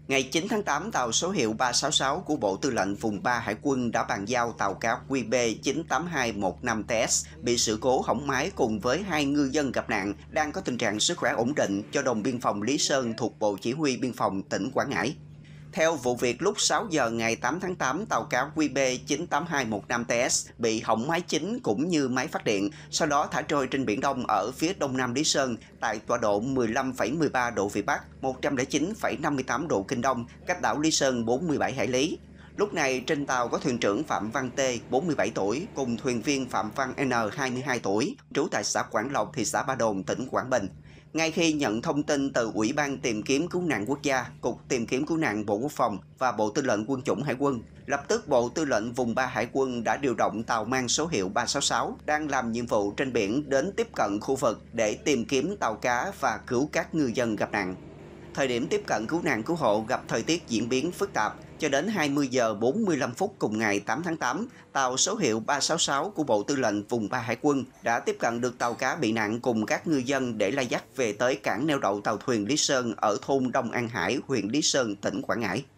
Ngày 9 tháng 8, tàu số hiệu 366 của Bộ Tư lệnh Vùng 3 Hải quân đã bàn giao tàu cá QB 98215TS bị sự cố hỏng máy cùng với 2 ngư dân gặp nạn đang có tình trạng sức khỏe ổn định cho đồn biên phòng Lý Sơn thuộc Bộ Chỉ huy Biên phòng tỉnh Quảng Ngãi. Theo vụ việc, lúc 6 giờ ngày 8 tháng 8, tàu cá QB 98215TS bị hỏng máy chính cũng như máy phát điện, sau đó thả trôi trên Biển Đông ở phía đông nam Lý Sơn tại tọa độ 15,13 độ Vĩ Bắc, 109,58 độ Kinh Đông, cách đảo Lý Sơn 47 hải lý. Lúc này, trên tàu có thuyền trưởng Phạm Văn T, 47 tuổi, cùng thuyền viên Phạm Văn N, 22 tuổi, trú tại xã Quảng Lộc, thị xã Ba Đồn, tỉnh Quảng Bình. Ngay khi nhận thông tin từ Ủy ban Tìm kiếm Cứu nạn Quốc gia, Cục Tìm kiếm Cứu nạn Bộ Quốc phòng và Bộ Tư lệnh Quân chủng Hải quân, lập tức Bộ Tư lệnh Vùng 3 Hải quân đã điều động tàu mang số hiệu 366 đang làm nhiệm vụ trên biển đến tiếp cận khu vực để tìm kiếm tàu cá và cứu các ngư dân gặp nạn. Thời điểm tiếp cận cứu nạn cứu hộ gặp thời tiết diễn biến phức tạp, cho đến 20 giờ 45 phút cùng ngày 8 tháng 8, tàu số hiệu 366 của Bộ Tư lệnh Vùng 3 Hải quân đã tiếp cận được tàu cá bị nạn cùng các ngư dân để lai dắt về tới cảng neo đậu tàu thuyền Lý Sơn ở thôn Đông An Hải, huyện Lý Sơn, tỉnh Quảng Ngãi.